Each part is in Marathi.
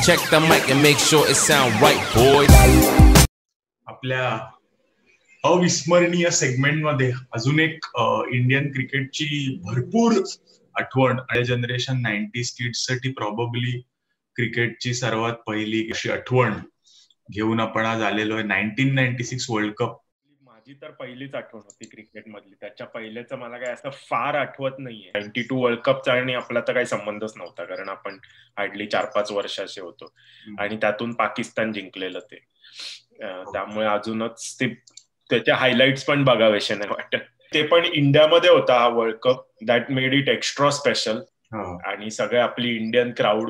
Check the mic and make sure it sound right, boys. आपल्या अविस्मरणीय सेगमेंटमध्ये अजून एक इंडियन क्रिकेटची भरपूर आठवण आणि जनरेशन 90s किड्स साठी प्रॉबेबली क्रिकेटची सर्वात पहिली अशी आठवण घेऊन आपण आज आलेलो आहे. 1996 वर्ल्ड कप. माझी तर पहिलीच आठवण होती क्रिकेट मधली. त्याच्या पहिल्याचं मला काय असं फार आठवत नाहीये. 92 वर्ल्ड कपचा आणि आपला तर काही संबंधच नव्हता, कारण आपण हार्डली 4-5 वर्षाचे होतो आणि त्यातून पाकिस्तान जिंकलेलं ते. त्यामुळे अजूनच ते त्याच्या हायलाइट्स पण बघावेसे नाही वाटत. ते पण इंडियामध्ये होता हा world cup. That made it extra special. आणि सगळे आपली इंडियन क्राऊड,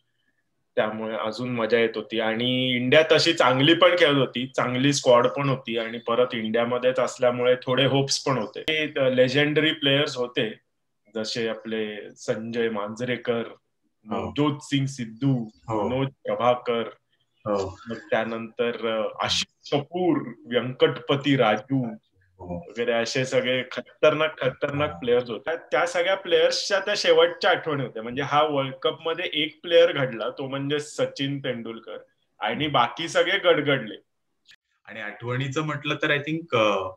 त्यामुळे अजून मजा येत होती. आणि इंडिया तशी चांगली पण खेळत होती, चांगली स्क्वॉड पण होती आणि परत इंडियामध्येच असल्यामुळे थोडे होप्स पण होते. लेजेंडरी प्लेयर्स होते जसे आपले संजय मांजरेकर, नवज्योत सिंग सिद्धू, मनोज प्रभाकर, मग त्यानंतर आशिष कपूर, व्यंकटपती राजू वगैरे असे सगळे खतरनाक प्लेयर्स होते. त्या सगळ्या प्लेयर्सच्या त्या शेवटच्या आठवणी होत्या. म्हणजे हा वर्ल्ड कप मध्ये एक प्लेयर घडला, तो म्हणजे सचिन तेंडुलकर, आणि बाकी सगळे गडगडले. आणि आठवणीचं म्हटलं तर आय थिंक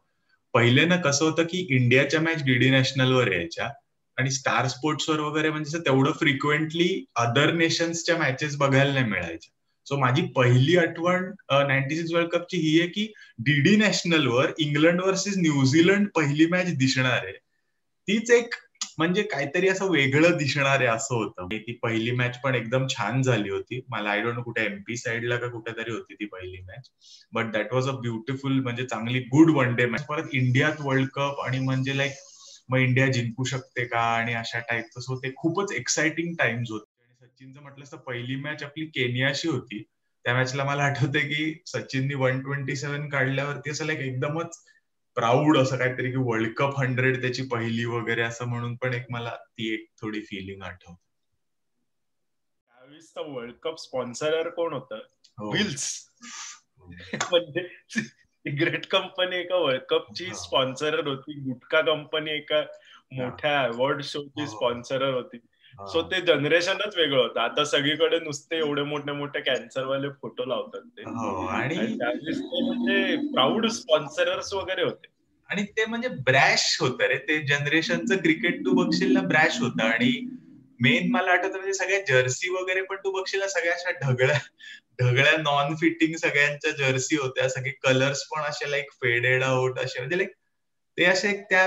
पहिले ना कसं होतं की इंडियाच्या मॅच डीडी नॅशनलवर यायच्या आणि स्टार स्पोर्ट्सवर वगैरे म्हणजे तेवढं फ्रिक्वेंटली अदर नेशन्सच्या मॅचेस बघायला नाही मिळायच्या. सो माझी पहिली आठवण 96 वर्ल्ड कपची ही आहे की डीडी नॅशनलवर इंग्लंड वर्सेस न्यूझीलंड पहिली मॅच दिसणार आहे. तीच एक म्हणजे काहीतरी असं वेगळं दिसणार आहे असं होतं. ती पहिली मॅच पण एकदम छान झाली होती. मला आय डोंट नो कुठे एमपी साइडला का कुठेतरी होती ती पहिली मॅच, but that was a beautiful, म्हणजे चांगली गुड वन डे मॅच. परत इंडियात वर्ल्ड कप आणि म्हणजे लाईक मग इंडिया जिंकू शकते का आणि अशा टाईपचं. सो ते खूपच एक्साइटिंग टाइम्स होते. सचिनचं म्हटलं तर पहिली मॅच आपली केनियाशी होती. त्या मॅचला मला आठवतंय की सचिननी 127 काढल्यावरती असं लाईक एकदमच प्राऊड असं काहीतरी की वर्ल्ड कप 100 त्याची पहिली वगैरे असं म्हणून पण एक मला ती एक थोडी फिलिंग आठवते. त्यावेळेस वर्ल्ड कप स्पॉन्सर कोण होतं? विल्स. म्हणजे सिगरेट कंपनी एका वर्ल्ड कपची स्पॉन्सर होती, गुटखा कंपनी एका मोठ्या अवॉर्ड शोची स्पॉन्सर होती. सो ते जनरेशनच वेगळं होतं. आता सगळीकडे नुसते एवढे मोठे कॅन्सरवाले फोटो लावतात ते. आणि त्यावेळेस ते म्हणजे प्राऊड स्पॉन्सरर्स वगैरे होते. आणि ते म्हणजे ब्रॅश होतं रे ते जनरेशनचं क्रिकेट. तू बघशील ना ब्रॅश होतं. आणि मेन मला आठवतं म्हणजे सगळ्या जर्सी वगैरे पण तू बघशील ना सगळ्या अशा ढगळ्या नॉन फिटिंग सगळ्यांच्या जर्सी होत्या. सगळे कलर्स पण असे लाईक फेडेड आउट असे, म्हणजे लाईक ते असे त्या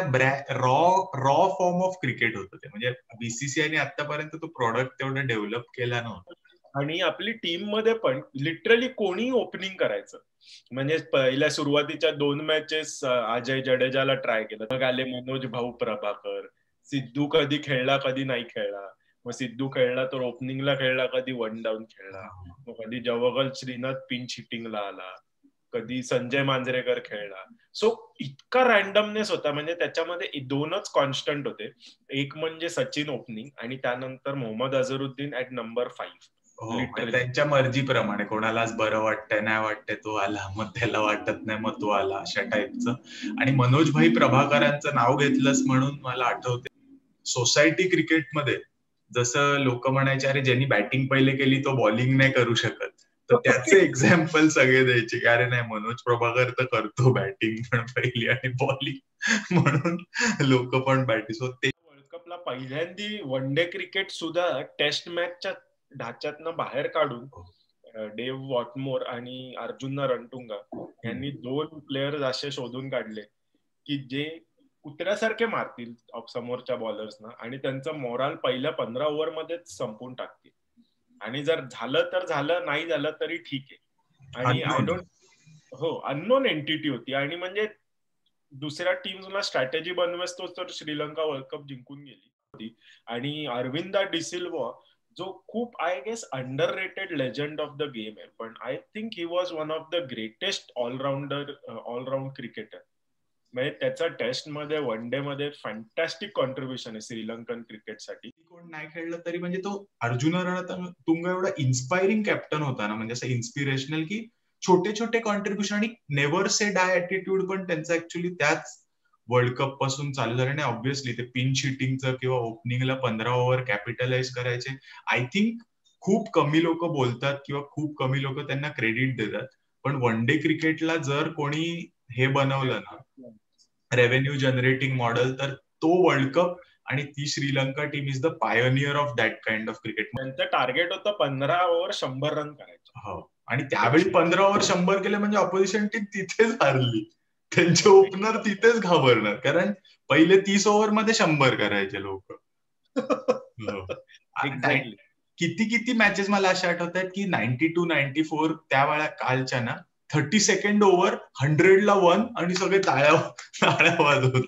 रॉ फॉर्म ऑफ क्रिकेट होतं ते. म्हणजे बीसीसीआयने आतापर्यंत तो प्रॉडक्ट तेवढं डेव्हलप केला नव्हता. आणि आपली टीम मध्ये पण लिटरली कोणी ओपनिंग करायचं. म्हणजे पहिल्या सुरुवातीच्या 2 मॅचेस अजय जडेजाला ट्राय केलं, मग आले मनोज भाऊ प्रभाकर. सिद्धू कधी खेळला कधी नाही खेळला. मग सिद्धू खेळला तर ओपनिंगला खेळला, कधी वन डाऊन खेळला, मग कधी जवगल श्रीनाथ पिंच हिटिंगला आला, कधी संजय मांजरेकर खेळला. सो इतका रॅन्डमनेस होता. म्हणजे त्याच्यामध्ये 2च कॉन्स्टंट होते. एक म्हणजे सचिन ओपनिंग आणि त्यानंतर मोहम्मद अझरुद्दीन ऍट नंबर 5. त्यांच्या मर्जीप्रमाणे कोणालाच बरं वाटतंय नाही वाटतंय तो आला, मग त्याला वाटत नाही मग तो आला, अशा टाईपचं. आणि मनोज भाई प्रभाकरांचं नाव घेतलंस म्हणून मला आठवते सोसायटी क्रिकेटमध्ये जसं लोक म्हणायचे अरे ज्यांनी बॅटिंग पहिले केली तो बॉलिंग नाही करू शकत, तर त्याचे एक्झाम्पल सगळे द्यायचे की अरे नाही मनोज प्रभाकर तर करतो बॅटिंग पण पहिली आणि बॉलिंग, म्हणून लोक पण बॅटिंग. सो ते वर्ल्ड कपला पहिल्यांदी वन डे क्रिकेट सुद्धा टेस्ट मॅचच्या ढाच्यातनं बाहेर काढून डेव्ह वॉटमोर आणि अर्जुन रणतुंगा यांनी 2 प्लेयर्स असे शोधून काढले की जे कुत्र्यासारखे मारतील समोरच्या बॉलर्सना आणि त्यांचं मोराल पहिल्या 15 ओव्हरमध्येच संपून टाकतील. आणि जर झालं तर झालं, नाही झालं तरी ठीक आहे. आणि अननोन एंटिटी होती. आणि म्हणजे दुसऱ्या टीम्सला स्ट्रॅटेजी बनवेस तो तर श्रीलंका वर्ल्ड कप जिंकून गेली होती. आणि अरविंदा डिसिल्वा जो खूप I guess underrated legend of the game आहे, पण I think he was one of the greatest allround cricketer. म्हणजे त्याचा टेस्ट मध्ये वन डे मध्ये फॅन्टॅस्टिक कॉन्ट्रीब्युशन आहे श्रीलंकन क्रिकेटसाठी. कोण नाही खेळलं तरी म्हणजे तो अर्जुन रणतुंगा एवढा इन्स्पायरिंग कॅप्टन होता ना, म्हणजे असं इन्स्पिरेशनल की छोटे कॉन्ट्रीब्युशन आणि नेव्हर से डाय ऍटिट्यूड पण त्यांचं ऍक्च्युअली त्याच वर्ल्ड कप पासून चालू झालं. आणि ऑब्व्हियसली ते पिंच हिटिंगचं किंवा ओपनिंगला 15 ओव्हर कॅपिटलाइज करायचे. आय थिंक खूप कमी लोक बोलतात किंवा खूप कमी लोक त्यांना क्रेडिट देतात, पण वन डे क्रिकेटला जर कोणी हे बनवलं ना रेव्हेन्यू जनरेटिंग मॉडेल, तर तो वर्ल्ड कप आणि ती Sri Lanka team is the pioneer of that kind of cricket. त्यांचं टार्गेट होतं 15 ओव्हर 100 रन करायचं. हो, आणि त्यावेळी 15 ओव्हर 100 केले म्हणजे ऑपोजिशन टीम तिथेच हारली. त्यांचे ओपनर तिथेच घाबरणार, कारण पहिले 30 ओव्हर मध्ये 100 करायचे लोक. किती मॅचेस मला अशा आठवत आहेत की 92, 94 त्यावेळा कालच्या ना 32nd ओव्हर 100ला 1 आणि सगळे टाळ्या वाजवत.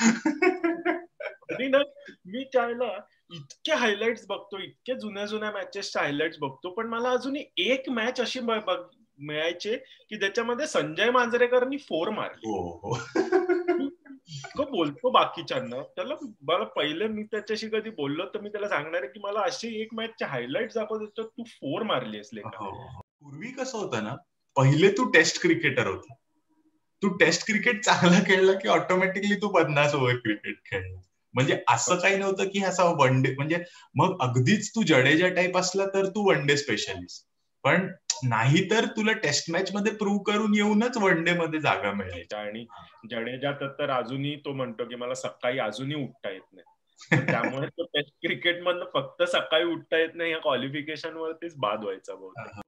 मी त्याला इतके हायलाइट्स बघतो, इतके जुन्या मॅचेसचे हायलाइट्स बघतो, पण मला अजून एक मॅच अशी मिळायचे की ज्याच्यामध्ये संजय मांजरेकरनी 4 मारले. बोलतो बाकीच्यांना, त्याला मला पहिले मी त्याच्याशी कधी बोललो तर मी त्याला सांगणार आहे की मला अशी एक मॅचचे हायलाइट्स दाखवत होतो, तू 4 मारली असले. पूर्वी कसं होतं ना, पहिले तू टेस्ट क्रिकेटर होता, तू टेस्ट क्रिकेट चांगला खेळला की ऑटोमॅटिकली तू 50 ओव्हर क्रिकेट खेळला. म्हणजे असं काही नव्हतं की असा वन डे, म्हणजे मग अगदीच तू जडेजा टाईप असला तर तू वन डे स्पेशलिस्ट, पण नाही तर तुला टेस्ट मॅच मध्ये प्रूव्ह करून येऊनच वन डे मध्ये जागा मिळायची. आणि जडेजा तर अजूनही तो म्हणतो की मला सकाळी अजूनही उठता येत नाही, त्यामुळे तो टेस्ट क्रिकेट मधनं फक्त सकाळी उठता येत नाही या क्वालिफिकेशन वरतीच बाद व्हायचा बहुतेक.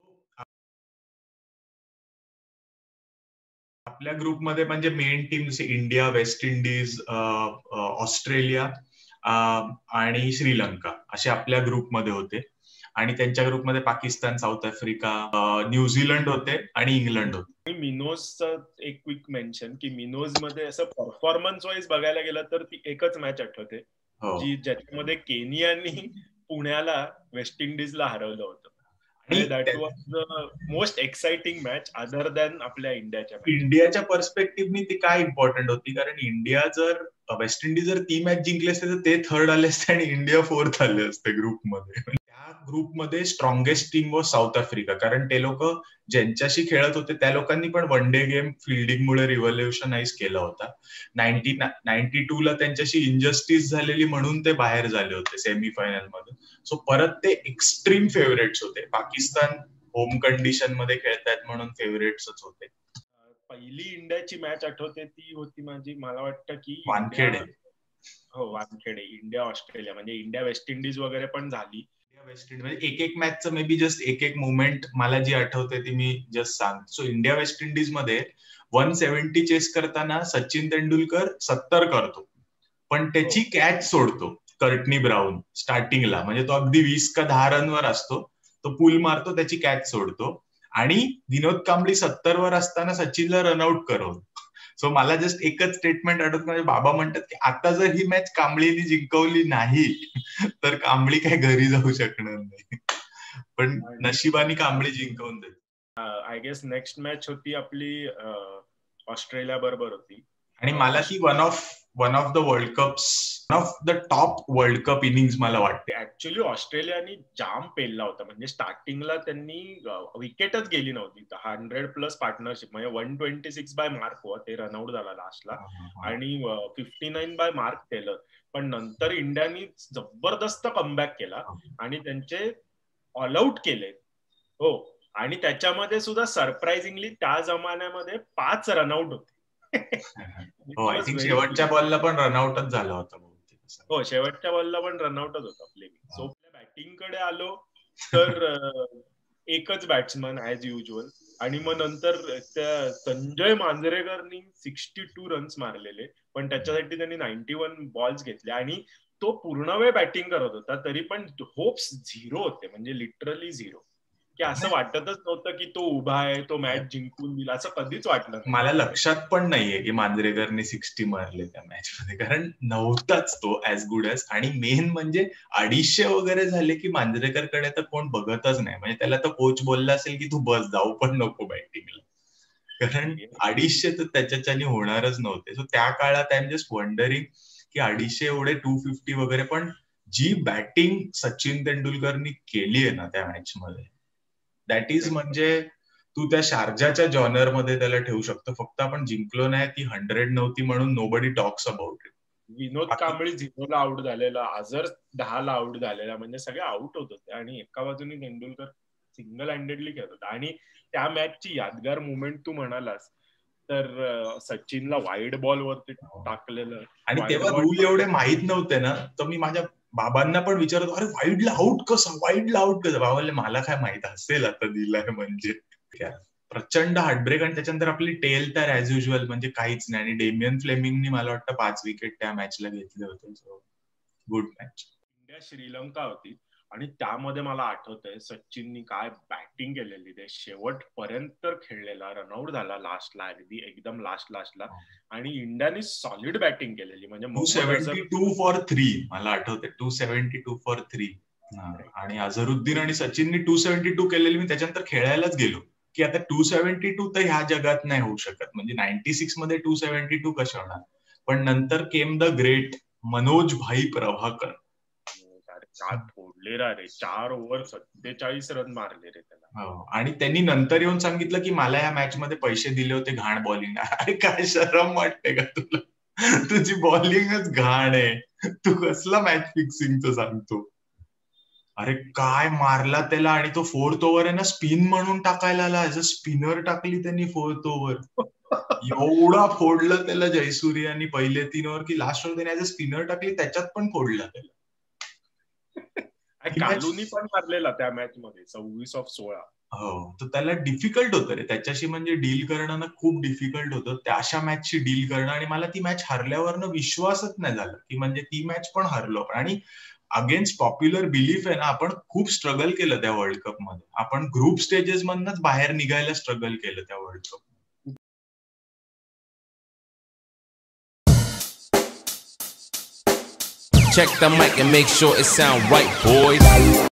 आपल्या ग्रुपमध्ये म्हणजे मेन टीम जसे इंडिया, वेस्ट इंडिज, ऑस्ट्रेलिया आणि श्रीलंका असे आपल्या ग्रुपमध्ये होते. आणि त्यांच्या ग्रुपमध्ये पाकिस्तान, साऊथ आफ्रिका, न्यूझीलंड होते आणि इंग्लंड होते. मिनोजचं एक क्विक मेन्शन की मिनोज मध्ये असं परफॉर्मन्स वाईज बघायला गेलं तर ती एकच मॅच आठवते जी ज्याच्यामध्ये केनियानी पुण्याला वेस्ट इंडिजला हरवलं होतं. That was the most exciting match other than आपल्या इंडियाच्या पर्स्पेक्टिव्हनी ती काय इम्पॉर्टंट होती, कारण इंडिया जर वेस्ट इंडिज जर ती मॅच जिंकली असते तर ते 3rd आले असते आणि इंडिया 4th आले असते ग्रुपमध्ये. त्या ग्रुपमध्ये strongest team was South Africa, कारण ते लोक ज्यांच्याशी खेळत होते त्या लोकांनी पण वन डे गेम फिल्डिंगमुळे रिव्होल्युशनाइज केला होता. 92 ला त्यांच्याशी इनजस्टिस झालेली म्हणून ते बाहेर झाले होते सेमीफायनल मध्ये. सो परत ते एक्स्ट्रीम फेवरेट्स होते. पाकिस्तान होम कंडिशन मध्ये खेळतायत म्हणून फेवरेट्सच होते. पहिली इंडियाची मॅच आठवते ती होती माझी, मला वाटतं की वानखेडे. हो, वानखेडे. इंडिया ऑस्ट्रेलिया, म्हणजे इंडिया वेस्ट इंडिज वगैरे पण झाली. इंडिया वेस्ट इंडिज म्हणजे एक मॅचचं मे बी जस्ट एक मुवमेंट मला जी आठवते ती मी जस्ट सांग. सो इंडिया वेस्ट इंडिज मध्ये 170 चेस करताना सचिन तेंडुलकर 70 करतो, पण त्याची कॅच सोडतो कर्टनी ब्राऊन स्टार्टिंगला, म्हणजे तो अगदी 20 का 10 रनवर असतो, तो पूल मारतो, त्याची कॅच सोडतो आणि विनोद कांबळी 70 वर असताना सचिनला रनआउट करवतो. सो मला जस्ट एकच स्टेटमेंट आठवत, म्हणजे बाबा म्हणतात की आता जर ही मॅच कांबळीने जिंकवली नाही तर कांबळी काय घरी जाऊ शकणार नाही, पण नशिबाने कांबळी जिंकवून देते. आय गेस नेक्स्ट मॅच होती आपली ऑस्ट्रेलिया बरोबर होती, आणि मला ती one of the world cups, one of the top world cup innings मला वाटते. ऍक्च्युली ऑस्ट्रेलियानी जाम पेलला होता, म्हणजे स्टार्टिंगला त्यांनी विकेटच गेली नव्हती. 100+ पार्टनरशिप, म्हणजे 126 बाय मार्क ते रनआउट झाला लास्टला, आणि 59 बाय मार्क केलं. पण नंतर इंडियानी जबरदस्त कमबॅक केला आणि त्यांचे ऑल आउट केले. हो, आणि त्याच्यामध्ये सुद्धा सरप्राइझिंगली त्या जमान्यामध्ये 5 रनआउट होते. शेवटच्या बॉलला पण रनआउटच झाला होता. हो, शेवटच्या बॉलला पण रनआउटच होता प्लेइंग. सो बॅटिंग कडे आलो तर एकच बॅट्समन ऍज युज्युअल, आणि मग नंतर त्या संजय मांजरेकरनी 62 रन्स मारलेले, पण त्याच्यासाठी त्यांनी 91 बॉल्स घेतले आणि तो पूर्ण वेळ बॅटिंग करत होता, तरी पण होप्स 0 होते, म्हणजे लिटरली 0, की असं वाटतच नव्हतं की तो उभा आहे, तो मॅच जिंकून दिला, असं कधीच वाटलं नाही. मला लक्षात पण नाहीये की मांजरेकरने 60 मारले त्या मॅच मध्ये, कारण नव्हताच तो ऍज गुड ऍज. आणि मेन म्हणजे 250 वगैरे झाले की मांजरेकरकडे तर कोण बघतच नाही, म्हणजे त्याला तर कोच बोलला असेल की तू बस, जाऊ पण नको बॅटिंगला, कारण 250 तर त्याच्याने होणारच नव्हते. सो त्या काळात आय एम जस्ट वंडरिंग की 250 एवढे 250 वगैरे, पण जी बॅटिंग सचिन तेंडुलकरनी केली आहे ना त्या मॅच मध्ये, दॅट इज, म्हणजे तू त्या शारजाच्या जॉनर मध्ये त्याला ठेवू शकतो. फक्त आपण जिंकलो नाही, ती 100 नव्हती म्हणून nobody talks about it. Vinod Kambli 0ला आउट झालेला, अझर 10ला आउट झालेला, म्हणजे सगळे आउट होत होते आणि एका बाजूने तेंडुलकर सिंगल हँडेडली खेळत होता. आणि त्या मॅचची यादगार मुवमेंट तू म्हणालास तर सचिनला वाईड बॉल वरती टाकलेलं. आणि तेव्हा रूल एवढे माहित नव्हते ना, तर मी माझ्या बाबांना पण विचारतो, अरे वाईडला आउट कसं, वाईडला आउट कसं. बाबांना मला काय माहित असेल आता दिलाय म्हणजे. प्रचंड हार्टब्रेक. आणि त्याच्यानंतर आपली टेल तर ऍज युजल म्हणजे काहीच नाही. आणि डेमियन फ्लेमिंगनी मला वाटतं 5 विकेट त्या मॅचला घेतले होते. Good match. इंडिया श्रीलंका होती आणि त्यामध्ये मला आठवतंय सचिननी काय बॅटिंग केलेली. ते शेवटपर्यंत खेळलेला, रनआउट झाला लास्टला, अगदी एकदम लास्टला. आणि इंडियाने सॉलिड बॅटिंग केलेली. म्हणजे 272 फॉर 3 मला आठवते. 272 फॉर 3. आणि अझरुद्दीन आणि सचिननी 272 केलेली. मी त्याच्यानंतर खेळायलाच गेलो की आता 272 तर ह्या जगात नाही होऊ शकत. म्हणजे 96 मध्ये 272 कशा होणार. पण नंतर केम द ग्रेट मनोज भाई प्रभाकर. काय फोडले रे, 4 ओव्हर 47 रन मारले रे त्याला. आणि त्यांनी नंतर येऊन सांगितलं की मला या मॅच मध्ये पैसे दिले होते घाण बॉलिंग. अरे काय शरम वाटते का तुला, तुझी बॉलिंगच घाण आहे, तू कसला मॅच फिक्सिंगचं सांगतो. अरे काय मारला त्याला. आणि तो 4th ओव्हर आहे ना स्पिन म्हणून टाकायला आला, ऍज अ स्पिनर टाकली त्यांनी 4th ओव्हर. एवढा फोडलं त्याला जयसूर्यानी पहिले 3 ओव्हर की लास्ट ओव्हर त्याने ऍज अ स्पिनर टाकली, त्याच्यात पण फोडला त्याला. कालूनी पण मारलेला त्या मॅच मध्ये 26/16. हो, तर त्याला डिफिकल्ट होतं रे त्याच्याशी, म्हणजे डील करणं ना खूप डिफिकल्ट होतं त्या अशा मॅचशी डील करणं. आणि मला ती मॅच हरल्यावरनं विश्वासच नाही झाला की म्हणजे ती मॅच पण हरलो. आणि अगेन्स्ट पॉप्युलर बिलीफ आहे ना, आपण खूप स्ट्रगल केलं त्या वर्ल्ड कप मध्ये. आपण ग्रुप स्टेजेस मधनच बाहेर निघायला स्ट्रगल केलं त्या world cup. Check the mic and make sure it sound right, boys.